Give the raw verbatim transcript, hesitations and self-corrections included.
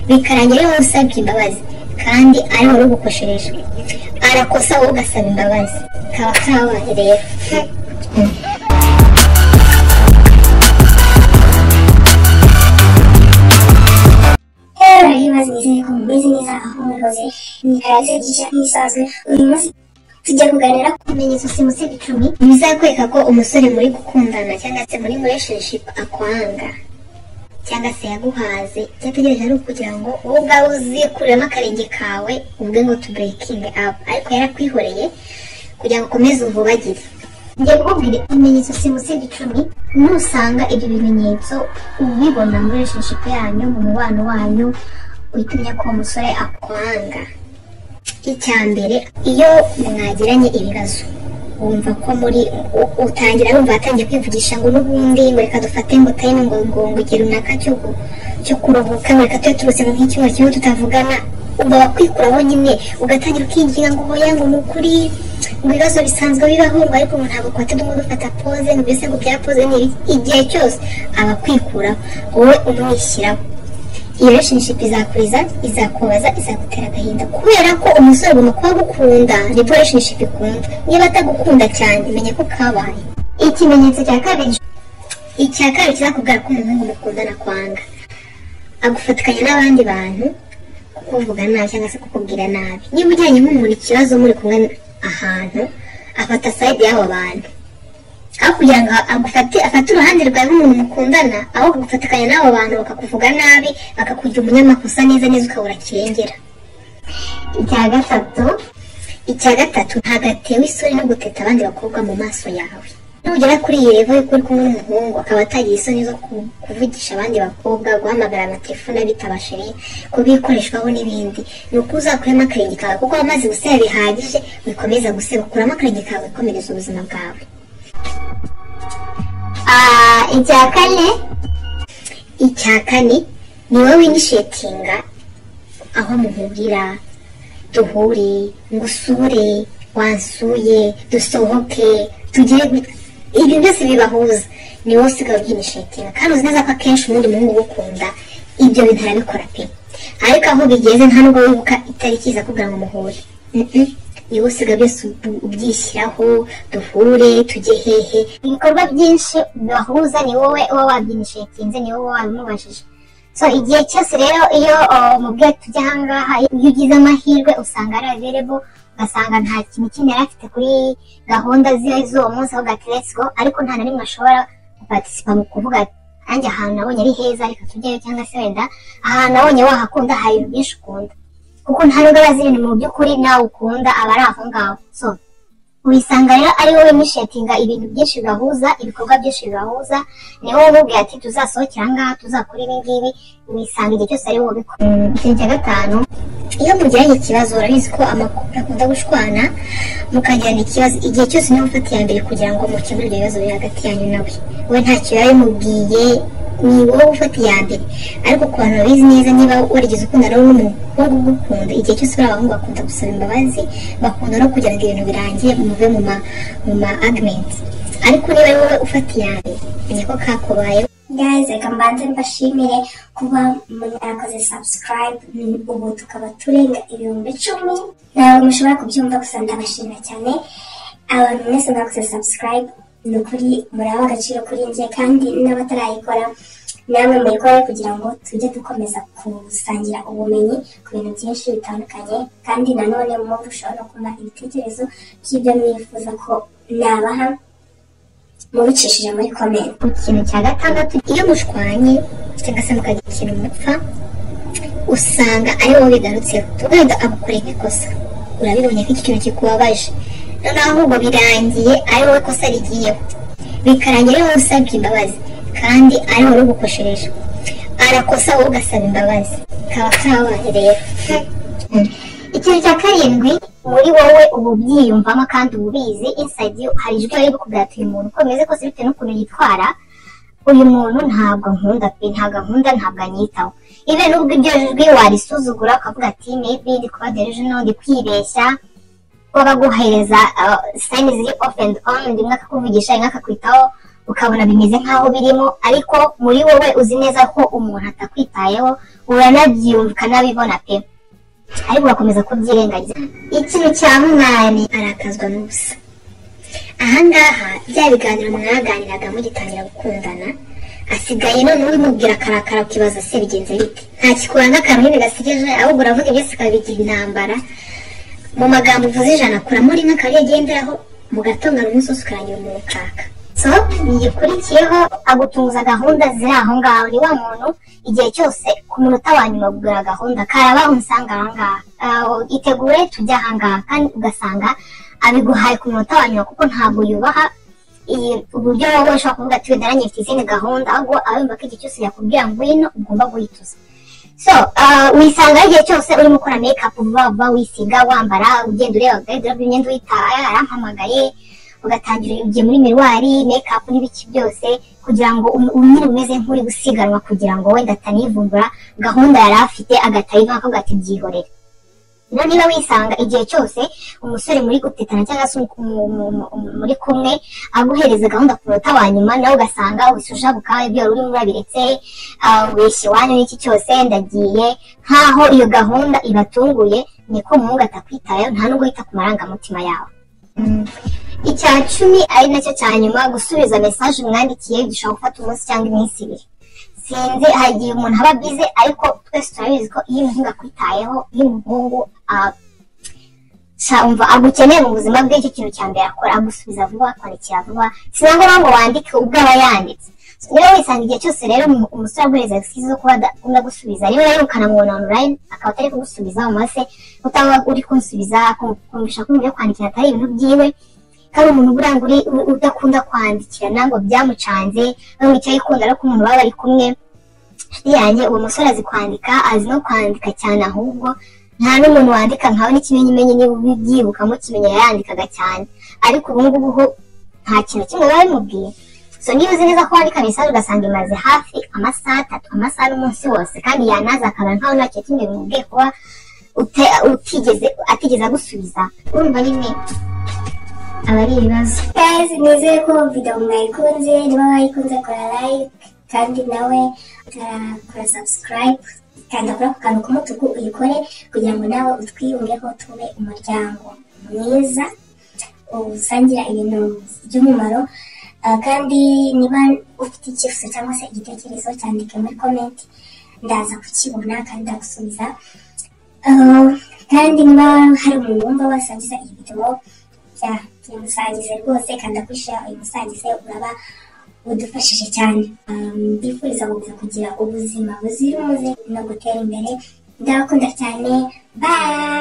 bikarangira wowe usabye imbabazi kandi ari wowe ugukoshereje, arakosa wowe ugasaba imbabazi, kaba kabaye rero. Ibibazo nizeye ko mumeze neza aho muhoze nikaze gisha nk'isaze. Uyu munsi tujya kuganira ku bimenyetso simusiga icumi bizakwereka ko umusore muri gukundana cyangwa se muri relationship akwanga cyangwa se yaguhaze. Cyategereje ari ukugira ngo wowe ubwawe uzikuremo akarenge kawe ubwe ngo to breaking up, ariko yarakwihoreye kugira ngo ukomeze uvubagire. Ngiye kukubwira ibimenyetso simusiga icumi, nusanga ibyo bimenyetso ubibona muri relationship yanyu, mu mubano wanyu, uyitumye ko umusore akwanga. Icya mbere, iyo mwagiranye ibibazo wumva ko muri utangira wumva atangiye kwivugisha ngo n'ubundi ngo reka dufate ngo time ngo ngo ngugire runaka cyo cyo kuruhuka, ngo reka tube turuse mu nk'icyumweru kimwe tutavugana, uba wakwikuraho nyine ugatangira ukinjira ngo hoya ngo nukuri mu bibazo bisanzwe bibaho ngo ariko ntabwo kwate dumwe dufata pause ngo byose ngo bya pause ni igihe cyose aba kwikuraho wowe umwishyiraho. Iyo relationship izakuriza, izakubaza, izagutera agahinda kubera ko umusore agomba kuba agukunda, ni relationship ikunda. Niba atagukunda cyane menya ko kabaye. Ikimenyetso cya kabiri, icya kabiri kizakubwira ko umuhungu mukundana kwanga, agufatikanya n'abandi bantu kukuvuga nabi cyangwa se kukubwira nabi. Niba ujyanye nk'umuntu ikibazo muri kumwe ahantu, afata side y'abo bantu aho kugira ngo agufate afate uruhande rwawe nk'umuntu mukundana, aho kugufatikanya n'abo bantu bakakuvuga nabi, bakakugira umunyamakosa neza neza ukabura kirengera. Icya gatatu, icya gatatu ntagatewe isoni no guteta abandi bakobwa mu maso yawe. Nugera kuri iyi level y'uko uri kumwe n'umuhungu akaba atagira isoni zo kuvugisha abandi bakobwa, guhamagara amatelefone abitabashije, kubikoreshwaho n'ibindi, ni uko uzakuramo akarenge kawe kuko wamaze guseba bihagije, wikomeza guseba, ukuramo akarenge kawe wikomereza ubuzima bwawe. Ah, icya kane, icya kane ni wowe initiatinga aho muhurira, duhure, ngusure, wansuye, dusohoke, tugire ibyo byose bibahuza, ni wowe usigaye ubyinitiatinga kandi uzi neza ko akenshi ubundi umuhungu ugukunda ibyo bintu arabikora pe, ariko aho bigeze nta nubwo wibuka itariki iza kugira ngo muhure. Niwe usigaye byose ubyishyiraho, duhure, tujye hehe, ibikorwa byinshi bibahuza ni wowe uba wabyinitiatinze, ni wowe wabimubajije. So igihe cyose rero iyo mubwiye tujya ahangaha, iyo ugize amahirwe usanga ari available, ugasanga nta kintu kindi yari afite kuri gahunda ziwe z'uwo munsi aho gati let's go, ariko nta na rimwe ashobora guparticipa mu kuvuga nanjye ahantu nabonye ari heza reka tujyeyo, cyangwa se wenda ahantu nabonye wahakunda hari ibintu byinshi ukunda, kuko nta nubwo abazi ibintu mu by'ukuri nawe ukunda aba ari aho ngaho. So wisanga rero ari wowe initiatinga ibintu byinshi bibahuza, ibikorwa byinshi bibahuza, ni wowe umubwira ati tuzasohokera ahangaha, tuzakora ibi ngibi, wisanga igihe cyose ari wowe ubikora. Ikintu cya gatanu, iyo mugiranye ikibazo urabizi ko amakuru akunda gushwana, mukagirana ikibazo, igihe cyose niwe ufata iya mbere kugira ngo mukemure ibyo bibazo biri hagati yanyu nawe. Wowe ntacyo yaba yamubwiye, ni wowe ufata iya mbere, ariko ku bantu babizi neza niba warigeze ukundana n'umuhungu ugukunda, igihe cyose bari abahungu bakunda gusaba imbabazi, bakunda no kugira ngo ibintu birangiye muve mu ma mu ma arguments, ariko niba ari wowe ufata iya mbere menya ko kakubayeho. Guys, reka mbanze mbashimire kuba mwarakoze subscribe, ubu tukaba turenga ibihumbi icumi, nawe mushobora kubyumva gusa ndabashimira cyane. Abantu mwese mwakoze subscribe, ni ukuri muraba agaciro kuri njye, kandi n'abatarayikora namwe muyikore kugira ngo tujye dukomeza gusangira ubumenyi ku bintu byinshi bitandukanye, kandi nanone murushaho no kumva ibitekerezo by'ibyo mwifuza ko nabaha mubicishije muri comment. Ku kintu cya gatandatu, iyo mushwanye cyangwa se mukagira ikintu mupfa, usanga ari wowe bigarutseho, wenda agukoreye nk'ikosa, urabibonye ko iki kintu kikubabaje, noneho ahubwo birangiye ari wowe kosa rigiyeho, bikarangira ari wowe usabye imbabazi kandi ari wowe ugukoshereje, arakosa wowe ugasaba imbabazi, kaba kabaye rero. Ikintu cya karindwi, muri wowe ubu byiyumvamo kandi ubizi inside you, hari ijwi riri kukubwira ati uyu muntu uko bimeze kose bitewe n'ukuntu yitwara, uyu muntu ntabwo nkunda pe, ntabwo nkunda, ntabwo anyitaho. Ibe nubwo ibyo jwi warisuzugura ukavuga ati maybe ndi kuba delusional, ndi kwibeshya, waba guhereza signs ziri off and on, rimwe akakuvugisha rimwe akakwitaho, ukabona bimeze nkaho birimo, ariko muri wowe uzi neza ko umuntu atakwitayeho, uranabyumva ukanabibona pe, ariko ugakomeza kubyirengagiza. Ikintu cya munani, arakazwa n'ubusa. Ahangaha bya biganiro mwaganiraga mugitangira gukundana, asigaye none ubimubwira karakara ukibaza se bigenze bite, nta kikuranga akantu gasigaje, ahubwo uravuga byose ukabigira intambara. Mu magambo uvuze ijana kuramo rimwe akabigenderaho, mu gatonga n'umusozi ukarangira umuntu ukaka. So yikurikiyeho agutunguza gahunda ziri aho ngaho. Ni wa muntu igihe cyose ku munota wa nyuma kugura gahunda, karaba unsanga aha ngaha, itegure tujya aha ngaha, kandi ugasanga abiguhaye ku munota wa nyuma kuko ntabwo yubaha uburyo wowe ushobora kuvuga ati wenda nanjye mfite izindi gahunda, ahubwo abumva ko igihe cyose yakubwira ngo ngwino ugomba guhituza. So wisanga igihe cyose urimo ukora make up, vuba vuba wisiga, wambara, ugenda ureba guide imyenda uyitaye, arampamagaye, ugatangira ugiye muri miruwari, make up n'ibiki byose, kugira ngo unyine umeze nk'uri gusiganwa, kugira ngo wenda atanivumbura gahunda yari afite agatayiva akavuga ati byihorere. Rero niba wisanga igihe cyose umusore muri gutetana cyangwa se muri kumwe aguhereza gahunda ku munota wa nyuma, nawe ugasanga wisuje bukawe ibyo uri muri biretse, wishye wanyu n'iki cyose ndagiye, nkaho iyo gahunda ibatunguye, niko umuhungu atakwitayeho, nta nubwo yita ku marangamutima yawe. Icya cumi ari nacyo cya nyuma, gusubiza message umwandikiye gishobora gufata umunsi cyangwa iminsi ibiri. Sinzi, hagiye umuntu aba bize, ariko twese turabizi ko iyo umuhungu akwitayeho, iyo umuhungu umva agukeneye mu buzima bwe, icyo kintu cya mbere akora agusubiza vuba, kwandikira vuba, sinangwa ngo wandike ubwo aba yanditse. Niba wisanga igihe cyose rero umusore aguhereza excuse zo kuba adakunda gusubiza, niba rero ukanamubona online akaba atari kugusubiza, umase utaba uri kunsubiza, kumvisha ko ibyo kwandikira atari ibintu byiwe, kandi umuntu buranga uri udakunda kwandikirana ngo byamucanze, ngo icyo yikunda ariko umuntu baba bari kumwe. Yanjye uwo musore azi kwandika, azi no kwandika cyane, ahubwo nta n'umuntu wandika nkawe n'ikimenyimenyi niba ubyibuka mukimenya yandikaga cyane, ariko ubu ngubu ho nta kintu kimwe baba bimubwiye. So niba uzi neza ko wandika message ugasanga imaze hafi amasaha atatu, amasaha n'umunsi wose, kandi yanaza akaba nkaho nta kintu kimwe bimubwiye kuba utigeze atigeze agusubiza, urumva nyine aba ari ibibazo. Guys, nizeye ko video mwayikunze, niba wayikunze kora like, kandi nawe utakora subscribe, kanda kuri ako kantu k'umutuku uyikore, kugira ngo nawe utwiyungeho tube umuryango mwiza usangira ibintu by'umumaro. Kandi niba ufite icyifuzo cyangwa se igitekerezo, cyandike muri comment, ndaza kukibona kandi ndagusubiza. Kandi niba hari umuntu wumva wasangiza iyi video, musangize rwose, kanda kwishira uyu musangize, uraba udufashije cyane. Mbifuriza kugira ubuzima buzira umuze no gutera imbere. Ndabakunda cyane, bye.